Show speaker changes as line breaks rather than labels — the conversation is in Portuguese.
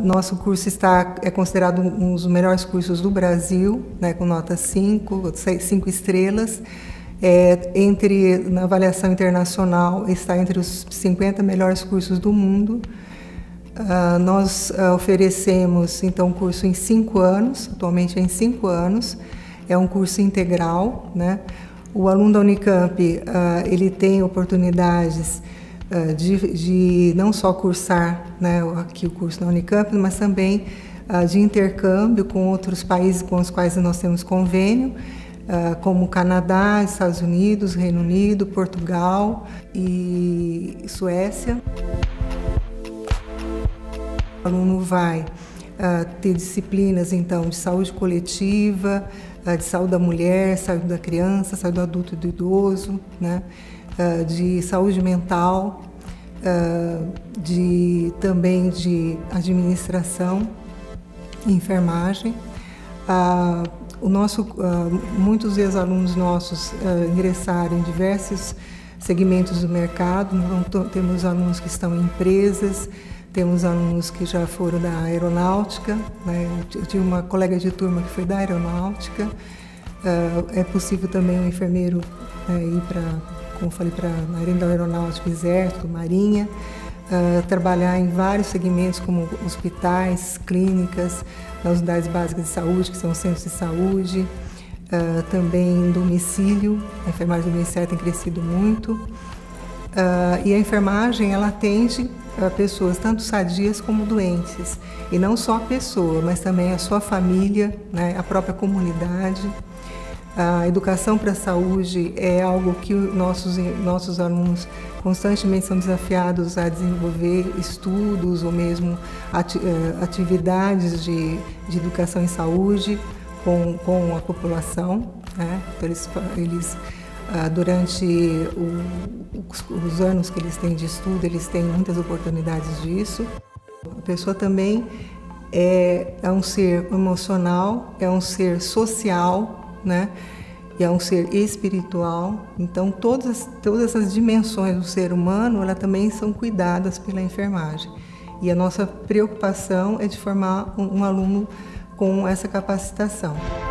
Nosso curso é considerado um dos melhores cursos do Brasil, né, com nota 5 estrelas. Na avaliação internacional, está entre os 50 melhores cursos do mundo. Nós oferecemos, então, um curso em 5 anos, atualmente é em 5 anos. É um curso integral, né? O aluno da Unicamp, ele tem oportunidades de não só cursar, né, aqui o curso da Unicamp, mas também de intercâmbio com outros países com os quais nós temos convênio, como Canadá, Estados Unidos, Reino Unido, Portugal e Suécia. O aluno vai ter disciplinas, então, de saúde coletiva, de saúde da mulher, saúde da criança, saúde do adulto e do idoso, né? De saúde mental, também de administração e enfermagem. Muitos ex-alunos nossos ingressaram em diversos segmentos do mercado. Então, temos alunos que estão em empresas, temos alunos que já foram da aeronáutica, né? Eu tive uma colega de turma que foi da aeronáutica. É possível também um enfermeiro ir para, como falei, para a área da aeronáutica, exército, marinha, trabalhar em vários segmentos como hospitais, clínicas, nas unidades básicas de saúde, que são os centros de saúde, também em domicílio. A enfermagem domiciliar tem crescido muito. E a enfermagem, ela atende pessoas tanto sadias como doentes, e não só a pessoa, mas também a sua família, né, a própria comunidade. A educação para a saúde é algo que nossos alunos constantemente são desafiados a desenvolver estudos ou mesmo atividades de educação em saúde com a população, né? Então, eles durante os anos que eles têm de estudo, eles têm muitas oportunidades disso. A pessoa também é um ser emocional, é um ser social, né? E é um ser espiritual. Então, todas essas dimensões do ser humano, elas também são cuidadas pela enfermagem. E a nossa preocupação é de formar um aluno com essa capacitação.